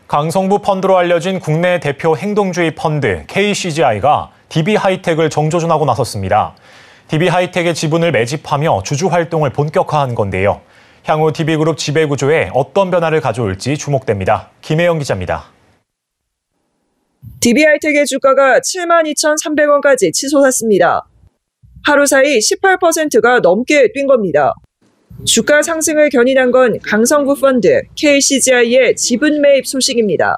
강성부 펀드로 알려진 국내 대표 행동주의 펀드 KCGI가 DB하이텍을 정조준하고 나섰습니다. DB하이텍의 지분을 매집하며 주주 활동을 본격화한 건데요. 향후 DB그룹 지배구조에 어떤 변화를 가져올지 주목됩니다. 김혜영 기자입니다. DB하이텍의 주가가 72,300원까지 치솟았습니다. 하루 사이 18%가 넘게 뛴 겁니다. 주가 상승을 견인한 건 강성부 펀드 KCGI의 지분 매입 소식입니다.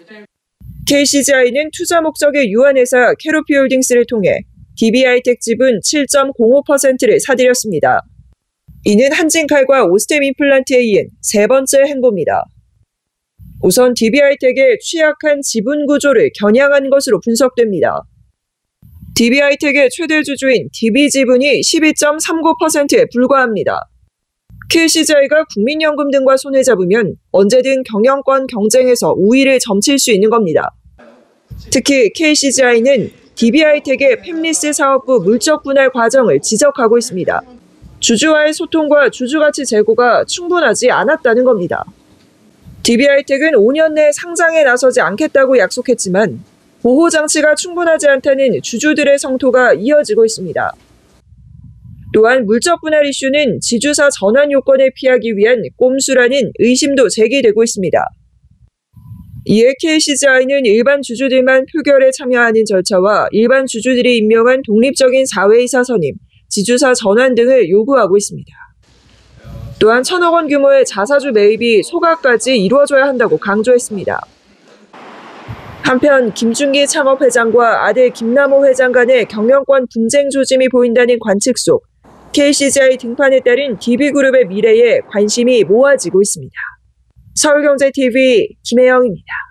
KCGI는 투자 목적의 유한회사 캐로피홀딩스를 통해 DB하이텍 지분 7.05%를 사들였습니다. 이는 한진칼과 오스템 임플란트에 이은 세 번째 행보입니다. 우선 DB하이텍의 취약한 지분 구조를 겨냥한 것으로 분석됩니다. DB하이텍의 최대 주주인 DB지분이 12.39%에 불과합니다. KCGI가 국민연금 등과 손을 잡으면 언제든 경영권 경쟁에서 우위를 점칠 수 있는 겁니다. 특히 KCGI는 DB하이텍의 팹리스 사업부 물적 분할 과정을 지적하고 있습니다. 주주와의 소통과 주주가치 제고가 충분하지 않았다는 겁니다. DB하이텍은 5년 내 상장에 나서지 않겠다고 약속했지만 보호장치가 충분하지 않다는 주주들의 성토가 이어지고 있습니다. 또한 물적 분할 이슈는 지주사 전환 요건을 피하기 위한 꼼수라는 의심도 제기되고 있습니다. 이에 KCGI는 일반 주주들만 표결에 참여하는 절차와 일반 주주들이 임명한 독립적인 사회이사 선임, 지주사 전환 등을 요구하고 있습니다. 또한 1,000억 원 규모의 자사주 매입이 소각까지 이루어져야 한다고 강조했습니다. 한편 김준기 창업회장과 아들 김남호 회장 간의 경영권 분쟁 조짐이 보인다는 관측 속 KCGI 등판에 따른 DB그룹의 미래에 관심이 모아지고 있습니다. 서울경제TV 김혜영입니다.